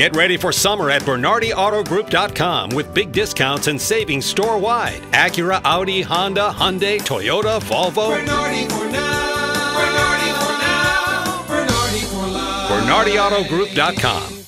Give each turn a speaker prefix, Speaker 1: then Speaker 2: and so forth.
Speaker 1: Get ready for summer at BernardiAutoGroup.com with big discounts and savings store-wide. Acura, Audi, Honda, Hyundai, Toyota, Volvo.
Speaker 2: Bernardi for now. Bernardi for now. Bernardi for love.
Speaker 1: BernardiAutoGroup.com.